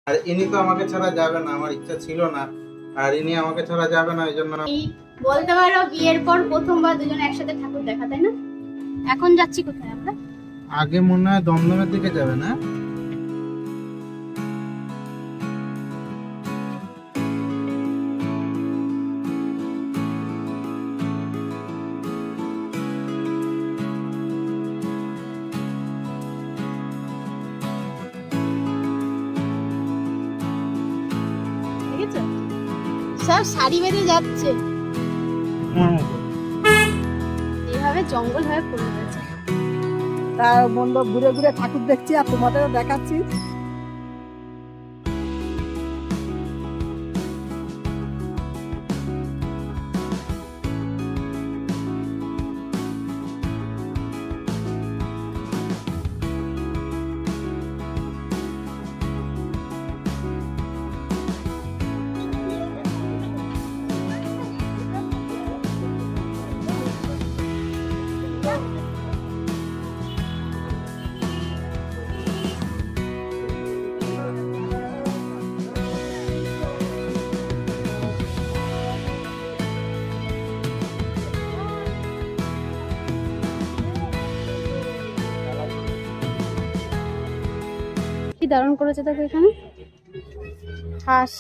আর ইনি তো আমাকে ছাড়া যাবে না, আমার ইচ্ছা ছিল না, আর ইনি আমাকে ছাড়া যাবে না, এই জন্য বলতে পারো বিয়ের পর প্রথমবার দুজনে একসাথে ঠাকুর দেখা, তাই না? এখন যাচ্ছি কোথায় আমরা? আগে মনে হয় দমদমের দিকে যাবে না? সব শাড়ি বেঁধে যাচ্ছে, এইভাবে জঙ্গল হয়ে পড়ে গেছে। তার বন্ধু ঘুরে ঘুরে ঠাকুর দেখছি আর তোমাদেরও দেখাচ্ছি। কি দারুণ করেছে দেখো এখানে হাঁস।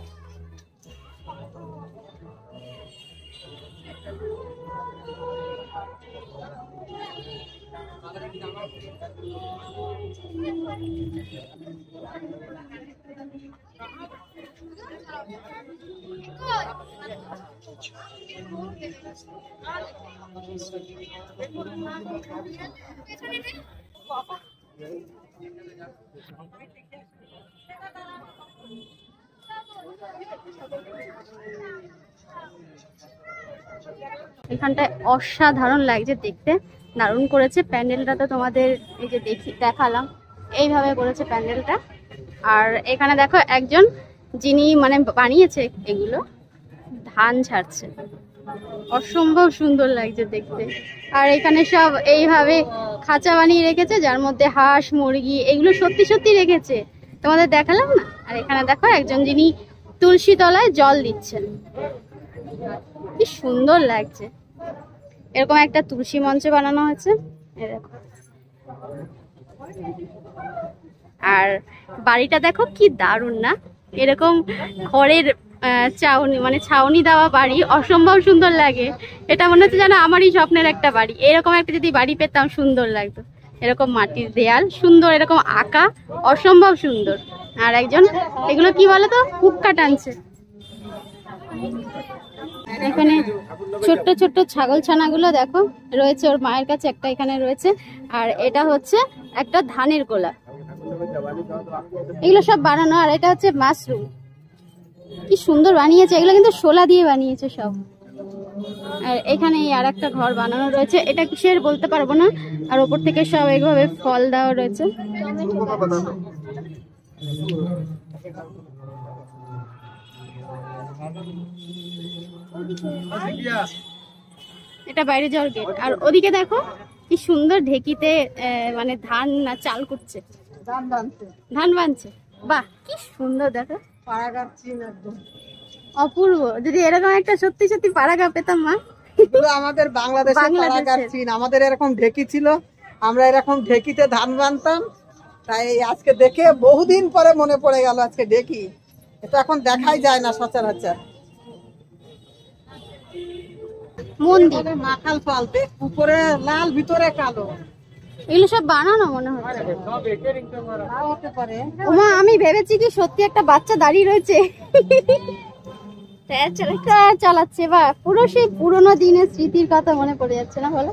এখানটায় অসাধারণ লাগছে দেখতে, দারুণ করেছে প্যান্ডেলটা। তো তোমাদের এই যে দেখালাম এইভাবে করেছে প্যান্ডেলটা। আর এখানে দেখো একজন যিনি মানে বানিয়েছে এগুলো ধান ছাড়ছে, অসম্ভব সুন্দর লাগছে দেখতে। আর এখানে সব এইভাবে খাঁচা বানিয়ে রেখেছে, যার মধ্যে হাঁস মুরগি এগুলো সত্যি সত্যি রেখেছে, তোমাদের দেখালাম না। আর এখানে দেখো একজন যিনি তুলসী তলায় জল দিচ্ছেন, কি সুন্দর লাগছে। এরকম একটা তুলসী মঞ্চ বানানো হয়েছে, দেখো। আর বাড়িটা দেখো কি দারুণ না, এরকম খড়ের ছাউনি মানে ছাউনি দেওয়া বাড়ি, অসম্ভব সুন্দর লাগে। এটা মনে হচ্ছে যেন আমারই স্বপ্নের একটা বাড়ি, এরকম একটা যদি বাড়ি পেতাম সুন্দর লাগতো। এরকম মাটির দেয়াল সুন্দর, এরকম আঁকা, অসম্ভব সুন্দর। আর একজন এগুলো কি বলতো হুক্কা টানছে। এখানে ছোট্ট ছোট্ট ছাগল ছানাগুলো দেখো রয়েছে, ওর মায়ের কাছে একটা এখানে রয়েছে। আর এটা হচ্ছে একটা ধানের গোলা, এগুলো সব বানানো। আর এটা হচ্ছে মাশরুম, কি সুন্দর বানিয়েছে, এগুলো কিন্তু শোলা দিয়ে বানিয়েছে সব। আর এখানে আর একটা ঘর বানানো রয়েছে, এটা কিসের বলতে পারবো না। আর ওপর থেকে সব এইভাবে ফল দেওয়া রয়েছে। এটা বাইরে যাওয়ার গেট। আর ওদিকে দেখো কি সুন্দর ঢেকিতে মানে ধান না চাল করছে, ধান বানছে। বাহ কি সুন্দর দেখো, অপূর্ব। যদি এরকম একটা সত্যি সত্যি পাড়াগা পেতাম মা। আমাদের বাংলাদেশে পাড়াগার চীন, আমাদের এরকম ঢেকি ছিল, আমরা এরকম ঢেকিতে ধান বানতাম। তাই আজকে দেখে বহুদিন পরে মনে পড়ে গেল আজকে ঢেকি, এটা এখন দেখাই যায় না সচরাচর। মন্দির মাখাল ফলতে উপরে লাল ভিতরে কালো, এগুলো সব বানানো মনে হচ্ছে। ওমা আমি ভেবেছি কি সত্যি একটা বাচ্চা দাঁড়িয়ে রয়েছে, চালাচ্ছে। বা পুরো সেই পুরোনো দিনের স্মৃতির কথা মনে পড়ে যাচ্ছে না বলো।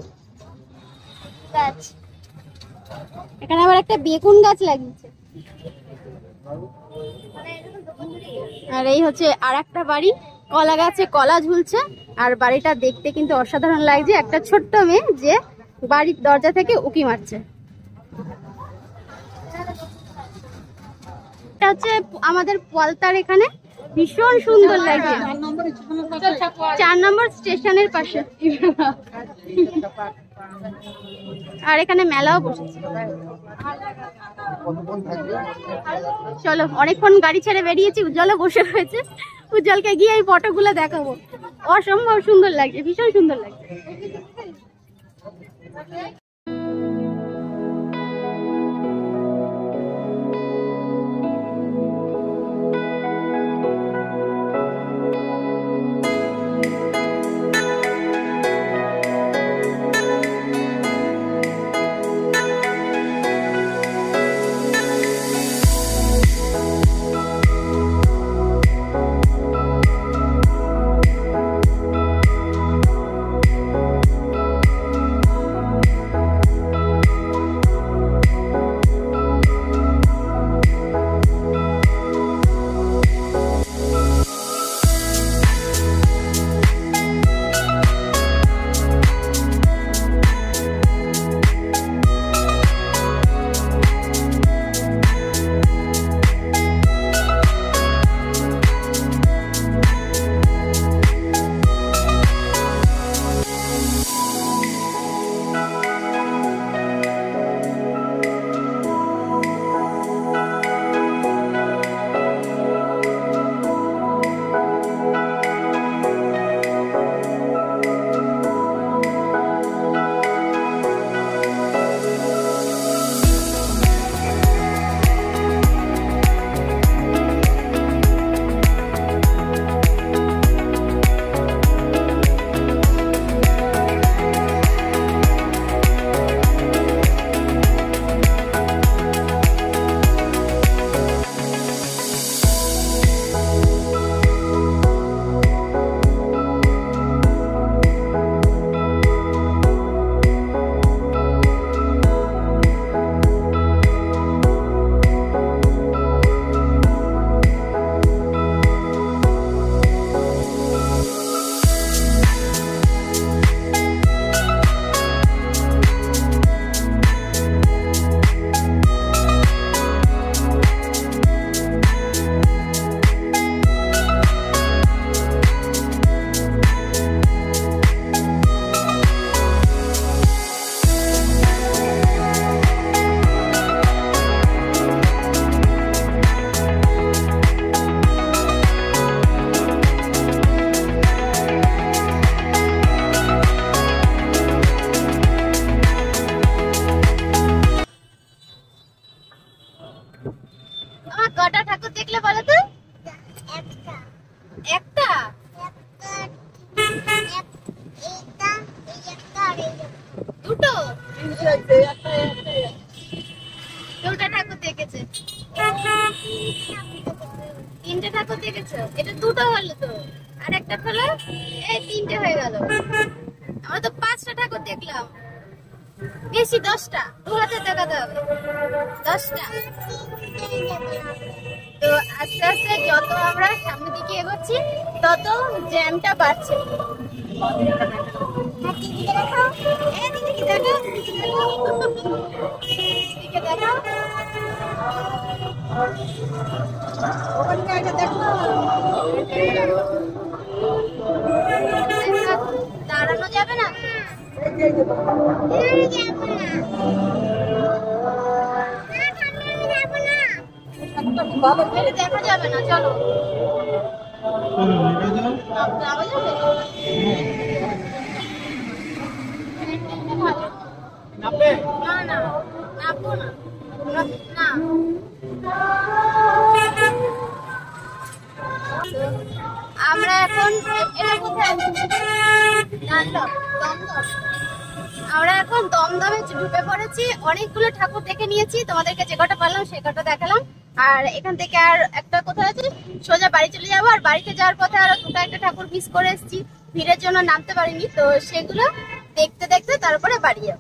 এখানে আবার একটা বেগুন গাছ লাগিয়েছে। আর এই হচ্ছে আর একটা বাড়ি, কলা গাছে কলা ঝুলছে। আর বাড়িটা দেখতে কিন্তু অসাধারণ লাগছে, একটা ছোট্ট মেয়ে যে বাড়ির দরজা থেকে উকি মারছে। এটা হচ্ছে আমাদের পলতার এখানে ভীষণ সুন্দর লাগছে। 4 নম্বর স্টেশনের পাশে। আর এখানে মেলাও বসেছে। চলো, অনেকক্ষণ গাড়ি ছেড়ে বেরিয়েছি, উজ্জ্বলও বসে রয়েছে। উজ্জ্বলকে গিয়ে এই ফটোগুলো দেখাবো। অসম্ভব সুন্দর লাগছে, ভীষণ সুন্দর লাগছে। কটা ঠাকুর দেখলে বলো তো? একটা দুটো দুটা ঠাকুর দেখেছে। 3টে ঠাকুর দেখেছো? এটা দুটো হলো তো, আর একটা হলো, এই 3টে হয়ে গেল। আমরা তো 5টা ঠাকুর দেখলাম, বেশি 10টা। দু হাতে দেখাতে হবে 10টা। তো আস্তে আস্তে যত আমরা সামনের দিকে এগোচ্ছি তত জ্যামটা বাড়ছে। দাঁড়ানো যাবে না, দেখা যাবে না। চলো না না নামবো না না। আমরা এখন এটা কোথায়? আমরা এখন দমদমে ঢুকে পড়েছি। অনেকগুলো ঠাকুর দেখে নিয়েছি, তোমাদেরকে যে কটা পারলাম সে কটা দেখালাম। আর এখান থেকে আর একটা কোথায় আছে, সোজা বাড়ি চলে যাবো। আর বাড়িতে যাওয়ার পথে আরো দুটো একটা ঠাকুর মিস করে এসেছি, ভিড়ের জন্য নামতে পারিনি। তো সেগুলো দেখতে দেখতে তারপরে বাড়ি যাবো।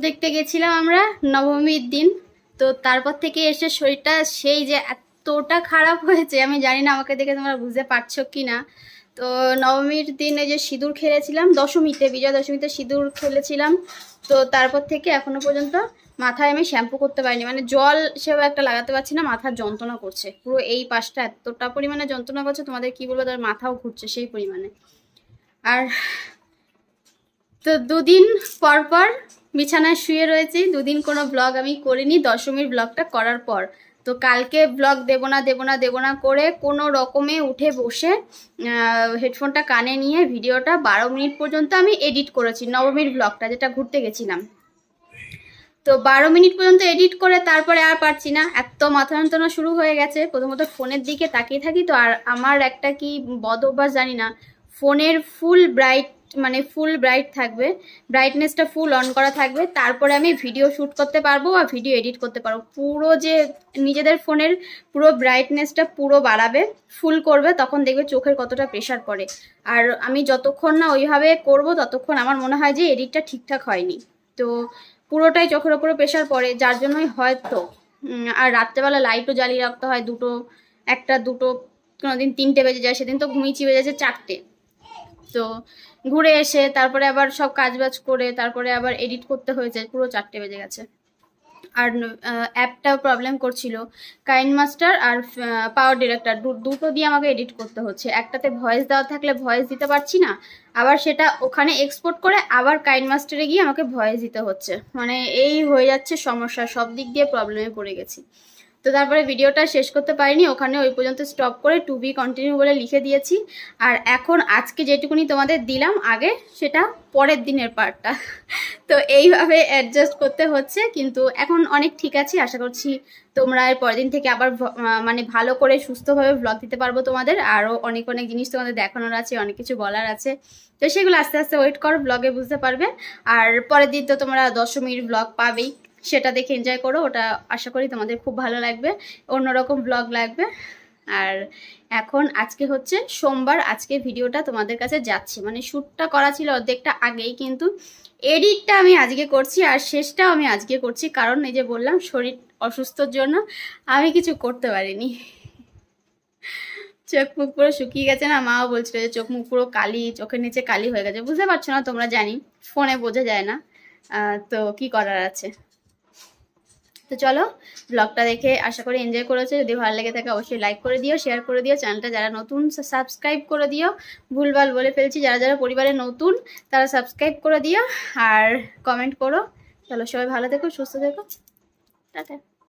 দেখতে গেছিলাম আমরা নবমীর দিন। তো তারপর থেকে এসে শরীরটা সেই যে এতটা খারাপ হয়েছে, আমি জানি না আমাকে দেখে তোমরা বুঝতে পারছো কি না। তো নবমীর দিনে যে সিঁদুর খেলেছিলাম, দশমীতে, বিজয়া দশমীতে সিঁদুর খেলেছিলাম, তো তারপর থেকে এখনো পর্যন্ত মাথায় আমি শ্যাম্পু করতে পারিনি, মানে জল সেও একটা লাগাতে পারছি না, মাথার যন্ত্রণা করছে পুরো, এই পাশটা এতটা পরিমাণে যন্ত্রণা করছে তোমাদের কি বলবো, তার মাথাও ঘুরছে সেই পরিমাণে। আর তো দুদিন পর পর বিছানায় শুয়ে রয়েছি, দুদিন কোনো ব্লগ আমি করিনি দশমীর ব্লগটা করার পর। তো কালকে ব্লগ দেবো না করে কোনো রকমে উঠে বসে হেডফোনটা কানে নিয়ে ভিডিওটা 12 মিনিট পর্যন্ত আমি এডিট করেছি, নবমীর ব্লগটা যেটা ঘুরতে গেছিলাম। তো 12 মিনিট পর্যন্ত এডিট করে তারপরে আর পারছি না, এত মাথা যন্ত্রণা শুরু হয়ে গেছে। প্রথমত ফোনের দিকে তাকিয়ে থাকি তো, আর আমার একটা কি বদ অভ্যাস জানি না, ফোনের ফুল ব্রাইট থাকবে, ব্রাইটনেসটা ফুল অন করা থাকবে, তারপরে আমি ভিডিও শ্যুট করতে পারবো বা ভিডিও এডিট করতে পারবো। পুরো যে নিজেদের ফোনের পুরো ব্রাইটনেসটা পুরো বাড়াবে, ফুল করবে, তখন দেখবে চোখের কতটা প্রেশার পড়ে। আর আমি যতক্ষণ না ওইভাবে করব ততক্ষণ আমার মনে হয় যে এডিটটা ঠিকঠাক হয়নি। তো পুরোটাই চোখের ওপরে প্রেশার পড়ে, যার জন্যই হয়তো। আর রাত্রেবেলা লাইটও জ্বালিয়ে রাখতে হয়, একটা দুটো, কোনোদিন 3টে বেজে যায়, সেদিন তো ঘুমিয়েছি বেজে যাচ্ছে 4টে। তো ঘুরে এসে তারপরে আবার সব কাজবাজ করে তারপরে আবার এডিট করতে হয়েছে, পুরো 4টে বেজে গেছে। আর অ্যাপটাও প্রবলেম করছিল, কাইনমাস্টার আর পাওয়ার ডিরেক্টর দুটো দিয়ে আমাকে এডিট করতে হচ্ছে। একটাতে ভয়েস দেওয়া থাকলে ভয়েস দিতে পারছি না, আবার সেটা ওখানে এক্সপোর্ট করে আবার কাইনমাস্টারে গিয়ে আমাকে ভয়েস দিতে হচ্ছে, মানে এই হয়ে যাচ্ছে সমস্যা, সব দিক দিয়ে প্রবলেমে পড়ে গেছি। তো তারপরে ভিডিওটা শেষ করতে পারিনি, ওখানে ওই পর্যন্ত স্টপ করে টু বি কন্টিনিউ বলে লিখে দিয়েছি। আর এখন আজকে যেটুকুনি তোমাদের দিলাম আগে, সেটা পরের দিনের পার্টটা। তো এইভাবে অ্যাডজাস্ট করতে হচ্ছে, কিন্তু এখন অনেক ঠিক আছে। আশা করছি তোমরা এর পরের দিন থেকে আবার মানে ভালো করে সুস্থভাবে ব্লগ দিতে পারবো তোমাদের। আরও অনেক জিনিস তোমাদের দেখানোর আছে, অনেক কিছু বলার আছে, তো সেগুলো আস্তে আস্তে ওয়েট করো, ব্লগে বুঝতে পারবে। আর পরের দিন তো তোমরা দশমীর ব্লগ পাবেই, সেটা দেখে এনজয় করো, ওটা আশা করি তোমাদের খুব ভালো লাগবে, অন্যরকম ব্লগ লাগবে। আর এখন আজকে হচ্ছে সোমবার, আজকে ভিডিওটা তোমাদের কাছে যাচ্ছে, মানে শ্যুটটা করা ছিল অর্ধেকটা আগেই, কিন্তু এডিটটা আমি আজকে করছি আর শেষটাও আমি আজকে করছি, কারণ এই যে বললাম শরীর অসুস্থর জন্য আমি কিছু করতে পারিনি। চোখ মুখ পুরো শুকিয়ে গেছে না, মাও বলছিল যে চোখ মুখ পুরো কালি, চোখের নিচে কালি হয়ে গেছে, বুঝতে পারছো না তোমরা, জানি ফোনে বোঝা যায় না, তো কি করার আছে। তো চলো ব্লগটা দেখে আশা করি এনজয় করেছো, যদি ভালো লেগে থাকে অবশ্যই লাইক করে দিও, শেয়ার করে দিও, চ্যানেলটা যারা নতুন সাবস্ক্রাইব করে দিও, ভুলভাল বলে ফেলছি, যারা পরিবারে নতুন তারা সাবস্ক্রাইব করে দিও, আর কমেন্ট করো। চলো সবাই ভালো থেকো, সুস্থ থেকো, টাটা।